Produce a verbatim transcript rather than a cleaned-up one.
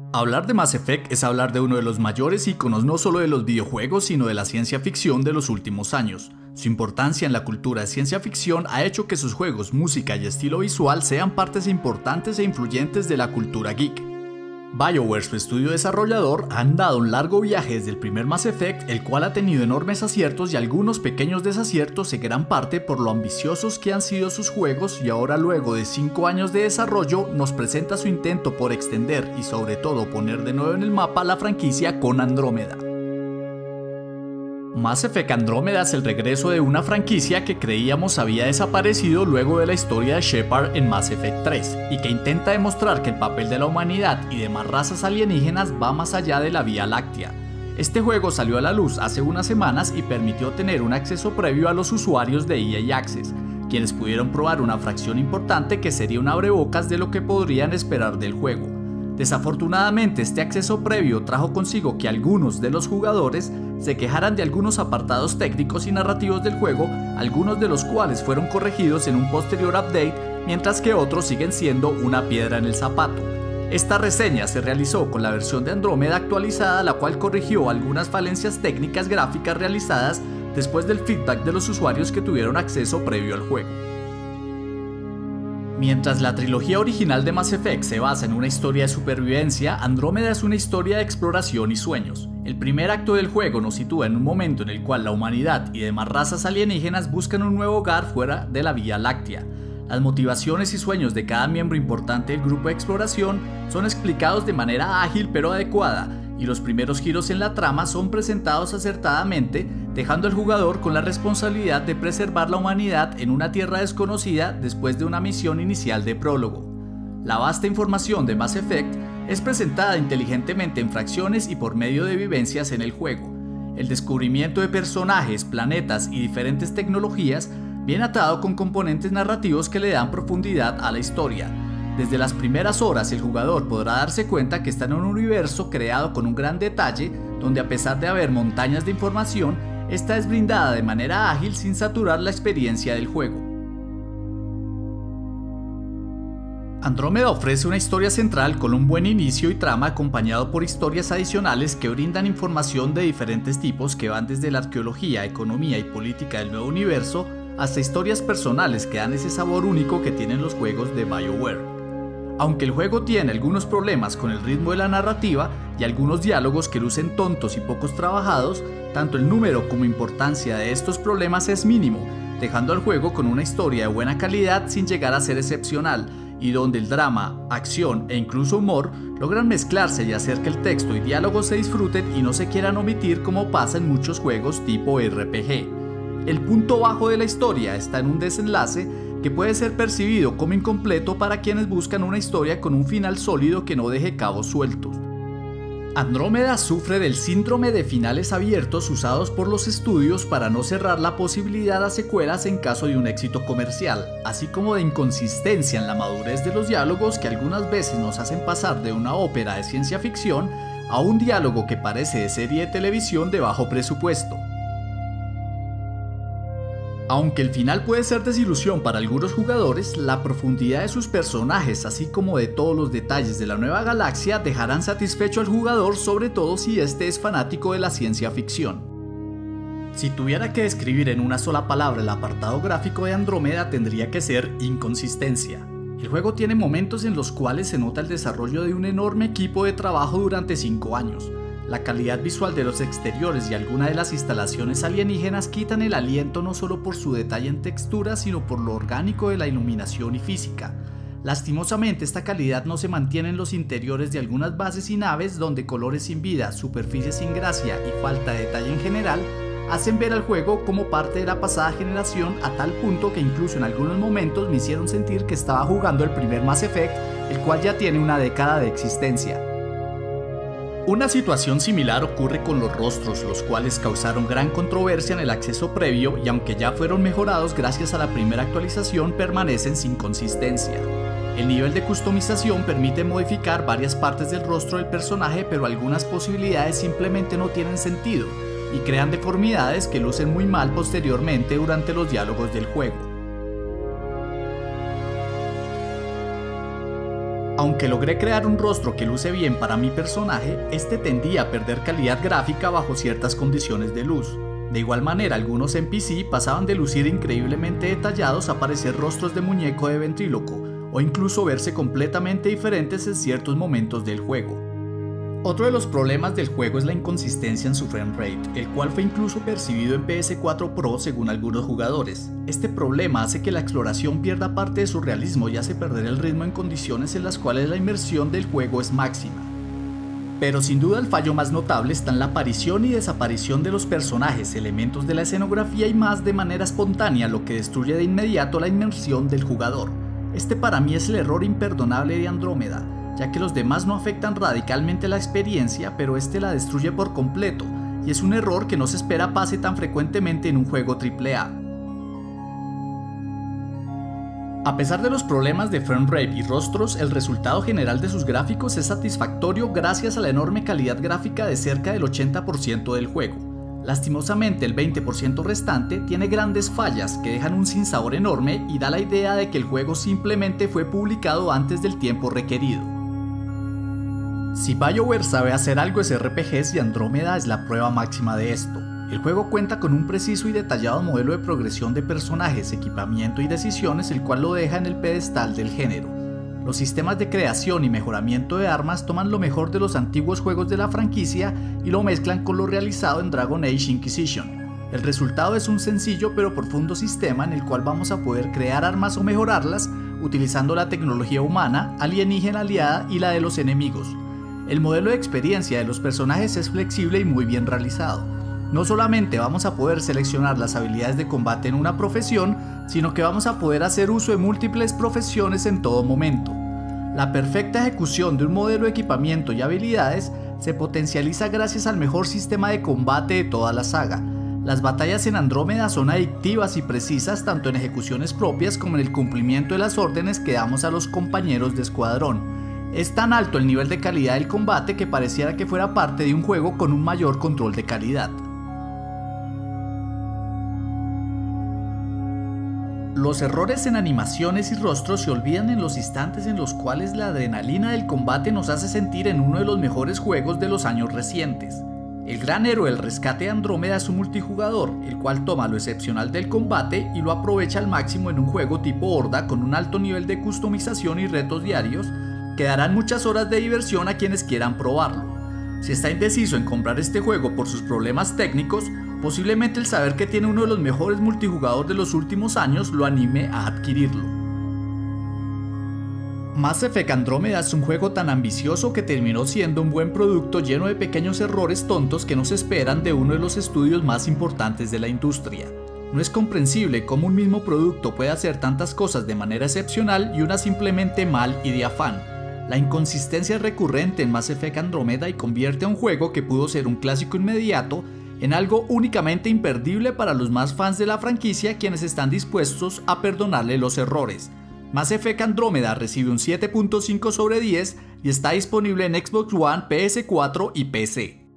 Hablar de Mass Effect es hablar de uno de los mayores íconos no solo de los videojuegos sino de la ciencia ficción de los últimos años. Su importancia en la cultura de ciencia ficción ha hecho que sus juegos, música y estilo visual sean partes importantes e influyentes de la cultura geek. BioWare, su estudio desarrollador, han dado un largo viaje desde el primer Mass Effect, el cual ha tenido enormes aciertos y algunos pequeños desaciertos en gran parte por lo ambiciosos que han sido sus juegos, y ahora luego de cinco años de desarrollo nos presenta su intento por extender y sobre todo poner de nuevo en el mapa la franquicia con Andrómeda. Mass Effect Andrómeda es el regreso de una franquicia que creíamos había desaparecido luego de la historia de Shepard en Mass Effect tres, y que intenta demostrar que el papel de la humanidad y demás razas alienígenas va más allá de la Vía Láctea. Este juego salió a la luz hace unas semanas y permitió tener un acceso previo a los usuarios de E A Access, quienes pudieron probar una fracción importante que sería un abrebocas de lo que podrían esperar del juego. Desafortunadamente, este acceso previo trajo consigo que algunos de los jugadores se quejaran de algunos apartados técnicos y narrativos del juego, algunos de los cuales fueron corregidos en un posterior update, mientras que otros siguen siendo una piedra en el zapato. Esta reseña se realizó con la versión de Andrómeda actualizada, la cual corrigió algunas falencias técnicas gráficas realizadas después del feedback de los usuarios que tuvieron acceso previo al juego. Mientras la trilogía original de Mass Effect se basa en una historia de supervivencia, Andrómeda es una historia de exploración y sueños. El primer acto del juego nos sitúa en un momento en el cual la humanidad y demás razas alienígenas buscan un nuevo hogar fuera de la Vía Láctea. Las motivaciones y sueños de cada miembro importante del grupo de exploración son explicados de manera ágil pero adecuada, y los primeros giros en la trama son presentados acertadamente, dejando al jugador con la responsabilidad de preservar la humanidad en una tierra desconocida después de una misión inicial de prólogo. La vasta información de Mass Effect es presentada inteligentemente en fracciones y por medio de vivencias en el juego. El descubrimiento de personajes, planetas y diferentes tecnologías viene atado con componentes narrativos que le dan profundidad a la historia. Desde las primeras horas el jugador podrá darse cuenta que está en un universo creado con un gran detalle, donde a pesar de haber montañas de información, esta es brindada de manera ágil sin saturar la experiencia del juego. Andrómeda ofrece una historia central con un buen inicio y trama acompañado por historias adicionales que brindan información de diferentes tipos que van desde la arqueología, economía y política del nuevo universo hasta historias personales que dan ese sabor único que tienen los juegos de BioWare. Aunque el juego tiene algunos problemas con el ritmo de la narrativa y algunos diálogos que lucen tontos y pocos trabajados, tanto el número como importancia de estos problemas es mínimo, dejando al juego con una historia de buena calidad sin llegar a ser excepcional, y donde el drama, acción e incluso humor logran mezclarse y hacer que el texto y diálogos se disfruten y no se quieran omitir como pasa en muchos juegos tipo R P G. El punto bajo de la historia está en un desenlace que puede ser percibido como incompleto para quienes buscan una historia con un final sólido que no deje cabos sueltos. Andrómeda sufre del síndrome de finales abiertos usados por los estudios para no cerrar la posibilidad a secuelas en caso de un éxito comercial, así como de inconsistencia en la madurez de los diálogos que algunas veces nos hacen pasar de una ópera de ciencia ficción a un diálogo que parece de serie de televisión de bajo presupuesto. Aunque el final puede ser desilusión para algunos jugadores, la profundidad de sus personajes, así como de todos los detalles de la nueva galaxia, dejarán satisfecho al jugador, sobre todo si este es fanático de la ciencia ficción. Si tuviera que describir en una sola palabra el apartado gráfico de Andrómeda, tendría que ser inconsistencia. El juego tiene momentos en los cuales se nota el desarrollo de un enorme equipo de trabajo durante cinco años. La calidad visual de los exteriores y algunas de las instalaciones alienígenas quitan el aliento no solo por su detalle en textura, sino por lo orgánico de la iluminación y física. Lastimosamente, esta calidad no se mantiene en los interiores de algunas bases y naves, donde colores sin vida, superficies sin gracia y falta de detalle en general hacen ver al juego como parte de la pasada generación, a tal punto que incluso en algunos momentos me hicieron sentir que estaba jugando el primer Mass Effect, el cual ya tiene una década de existencia. Una situación similar ocurre con los rostros, los cuales causaron gran controversia en el acceso previo y aunque ya fueron mejorados gracias a la primera actualización, permanecen sin consistencia. El nivel de customización permite modificar varias partes del rostro del personaje, pero algunas posibilidades simplemente no tienen sentido y crean deformidades que lucen muy mal posteriormente durante los diálogos del juego. Aunque logré crear un rostro que luce bien para mi personaje, este tendía a perder calidad gráfica bajo ciertas condiciones de luz. De igual manera, algunos N P C pasaban de lucir increíblemente detallados a parecer rostros de muñeco de ventríloco, o incluso verse completamente diferentes en ciertos momentos del juego. Otro de los problemas del juego es la inconsistencia en su frame rate, el cual fue incluso percibido en P S cuatro Pro según algunos jugadores. Este problema hace que la exploración pierda parte de su realismo y hace perder el ritmo en condiciones en las cuales la inmersión del juego es máxima. Pero sin duda el fallo más notable está en la aparición y desaparición de los personajes, elementos de la escenografía y más de manera espontánea, lo que destruye de inmediato la inmersión del jugador. Este para mí es el error imperdonable de Andrómeda, ya que los demás no afectan radicalmente la experiencia, pero este la destruye por completo, y es un error que no se espera pase tan frecuentemente en un juego triple A. A pesar de los problemas de frame rate y rostros, el resultado general de sus gráficos es satisfactorio gracias a la enorme calidad gráfica de cerca del ochenta por ciento del juego. Lastimosamente, el veinte por ciento restante tiene grandes fallas que dejan un sinsabor enorme y da la idea de que el juego simplemente fue publicado antes del tiempo requerido. Si BioWare sabe hacer algo es R P Gs y Andrómeda es la prueba máxima de esto. El juego cuenta con un preciso y detallado modelo de progresión de personajes, equipamiento y decisiones, el cual lo deja en el pedestal del género. Los sistemas de creación y mejoramiento de armas toman lo mejor de los antiguos juegos de la franquicia y lo mezclan con lo realizado en Dragon Age Inquisition. El resultado es un sencillo pero profundo sistema en el cual vamos a poder crear armas o mejorarlas utilizando la tecnología humana, alienígena aliada y la de los enemigos. El modelo de experiencia de los personajes es flexible y muy bien realizado. No solamente vamos a poder seleccionar las habilidades de combate en una profesión, sino que vamos a poder hacer uso de múltiples profesiones en todo momento. La perfecta ejecución de un modelo de equipamiento y habilidades se potencializa gracias al mejor sistema de combate de toda la saga. Las batallas en Andrómeda son adictivas y precisas tanto en ejecuciones propias como en el cumplimiento de las órdenes que damos a los compañeros de escuadrón. Es tan alto el nivel de calidad del combate que pareciera que fuera parte de un juego con un mayor control de calidad. Los errores en animaciones y rostros se olvidan en los instantes en los cuales la adrenalina del combate nos hace sentir en uno de los mejores juegos de los años recientes. El gran héroe del rescate de Andrómeda es un multijugador, el cual toma lo excepcional del combate y lo aprovecha al máximo en un juego tipo Horda con un alto nivel de customización y retos diarios que darán muchas horas de diversión a quienes quieran probarlo. Si está indeciso en comprar este juego por sus problemas técnicos, posiblemente el saber que tiene uno de los mejores multijugadores de los últimos años lo anime a adquirirlo. Mass Effect Andrómeda es un juego tan ambicioso que terminó siendo un buen producto lleno de pequeños errores tontos que no se esperan de uno de los estudios más importantes de la industria. No es comprensible cómo un mismo producto puede hacer tantas cosas de manera excepcional y una simplemente mal y de afán. La inconsistencia es recurrente en Mass Effect Andrómeda y convierte a un juego que pudo ser un clásico inmediato en algo únicamente imperdible para los más fans de la franquicia, quienes están dispuestos a perdonarle los errores. Mass Effect Andrómeda recibe un siete punto cinco sobre diez y está disponible en Xbox One, P S cuatro y P C.